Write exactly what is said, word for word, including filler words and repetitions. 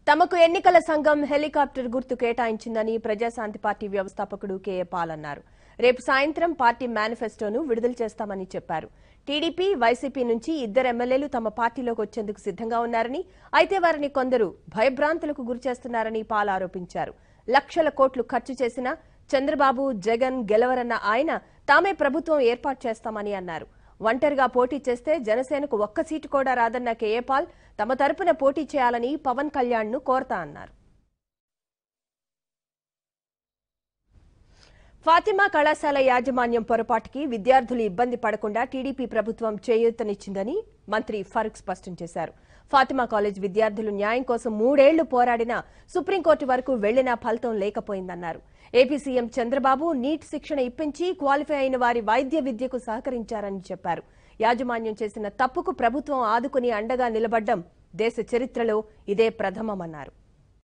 తమకు ఎన్నికల సంఘం హెలికాప్టర్ గుర్తు కేటాయించిందని ప్రజాశాంతి పార్టీ వ్యవస్థాపకుడు కేఏ పాల్ అన్నారు. రేపు సాయంత్రం పార్టీ మేనిఫెస్టోను విడుదల చేస్తామని చెప్పారు. టీడీపీ, వైసీపీ నుంచి ఇద్దరు ఎమ్మెల్యేలు తమ పార్టీలోకి వచ్చేందుకు సిద్ధంగా ఉన్నారని, అయితే వారిని కొందరు భయభ్రాంతులకు గురిచేస్తున్నారని పాల్ ఆరోపించారు. లక్షల కోట్లు ఖర్చు చేసినా చంద్రబాబు, జగన్ గెలవరన్న ఆయన తామే ప్రభుత్వం ఏర్పాటు చేస్తామని అన్నారు. ఒంటరిగా పోటీ చేస్తే జనసేనకు ఒక్క సీటు కూడా రాదన్న కేఏ పాల్ తమ తరపున పోటీ చేయాలని పవన్ కళ్యాణ్ ను కోరతా అన్నారు. ఫాతిమా కళాశాల యాజమాన్యం పొరపాటుకి విద్యార్థులు ఇబ్బంది పడకుండా టీడీపీ ప్రభుత్వం చేయూతనిచ్చిందని మంత్రి ఫరూక్ స్పష్టం చేశారు. ఫాతిమా కాలేజ్ విద్యార్థులు న్యాయం కోసం మూడేళ్లు పోరాడినా సుప్రీంకోర్టు వరకు వెళ్లినా ఫలితం లేకపోయిందన్నారు. ఏపీ సీఎం చంద్రబాబు నీట్ శిక్షణ ఇప్పించి క్వాలిఫై అయిన వారి వైద్య విద్యకు సహకరించారని చెప్పారు. యాజమాన్యం చేసిన తప్పుకు ప్రభుత్వం ఆదుకుని అండగా నిలబడ్డం దేశ చరిత్రలో ఇదే ప్రథమమన్నారు.